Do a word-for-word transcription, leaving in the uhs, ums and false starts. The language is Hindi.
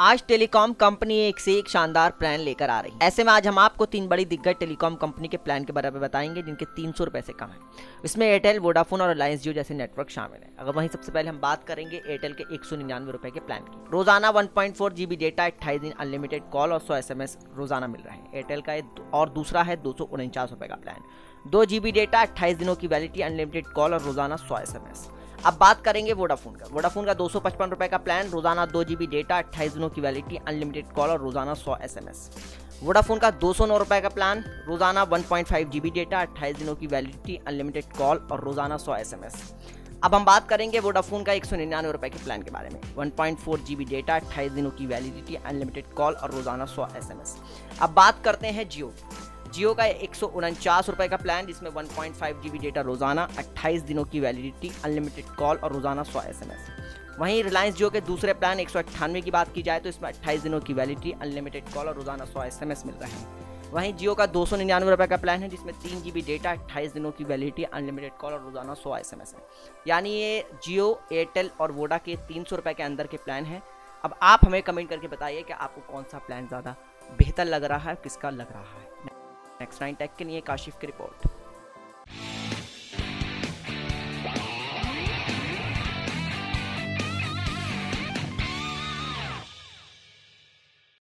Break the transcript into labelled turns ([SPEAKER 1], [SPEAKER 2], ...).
[SPEAKER 1] आज टेलीकॉम कंपनी एक से एक शानदार प्लान लेकर आ रही है। ऐसे में आज हम आपको तीन बड़ी दिग्गज टेलीकॉम कंपनी के प्लान के बारे में बताएंगे जिनके तीन सौ रुपए से कम है। इसमें एयरटेल, वोडाफोन और रिलायंस जियो जैसे नेटवर्क शामिल है। अगर वहीं सबसे पहले हम बात करेंगे एयरटेल के एक सौ निन्यानवे रुपए के प्लान की। रोजाना one point four GB data, अट्ठाईस दिन अनलिमिटेड कॉल और सौ एस एम एस रोजाना मिल रहे हैं। एयरटेल का और दूसरा है दो सौ उनचास रुपए का प्लान, दो जीबी डेटा, अट्ठाईस दिनों की वैलिडिटी, अनलिमिटेड कॉल और रोजाना सौ एस एम एस। अब बात करेंगे वोडाफोन का। वोडाफोन का दो सौ पचपन रुपए का प्लान, रोजाना दो जीबी डेटा, अट्ठाईस दिनों की वैलिडिटी, अनलिमिटेड कॉल और रोजाना सौ एस एम एस। वोडाफोन का दो सौ नौ रुपए का प्लान, रोजाना one point five GB data, अट्ठाईस दिनों की वैलिडिटी, अनलिमिटेड कॉल और रोजाना सौ एस एम एस। अब हम बात करेंगे वोडाफोन का एक सौ निन्यानवे रुपए के प्लान के बारे में। One point four GB data, अट्ठाईस दिनों की वैलिडिटी, अनलिमिटेड कॉल और रोजाना सौ एस एम एस। अब बात करते हैं जियो। जियो का एक सौ उनचास रुपए का प्लान, जिसमें one point five GB data रोजाना, अट्ठाईस दिनों की वैलिडिटी, अनलिमिटेड कॉल और रोजाना सौ एस एम एस। वहीं रिलायंस जियो के दूसरे प्लान एक सौ अट्ठानवे की बात की जाए तो इसमें अट्ठाईस दिनों की वैलिडिटी, अनलिमिटेड कॉल और रोजाना सौ एस एम एस मिल रहे हैं। वहीं जियो का दो सौ निन्यानवे रुपए का प्लान है, जिसमें तीन जीबी डेटा, अट्ठाईस दिनों की वैलिडिटी, अनलिमिटेड कॉल और रोजाना सौ एस एम एस है। यानी ये जियो, एयरटेल और वोडा के तीन सौ रुपए के अंदर के प्लान है। अब आप हमें कमेंट करके बताइए कि आपको कौन सा प्लान ज़्यादा बेहतर लग रहा है, किसका लग रहा है। नेक्स्ट नाइन टेक के लिए काशिफ की रिपोर्ट।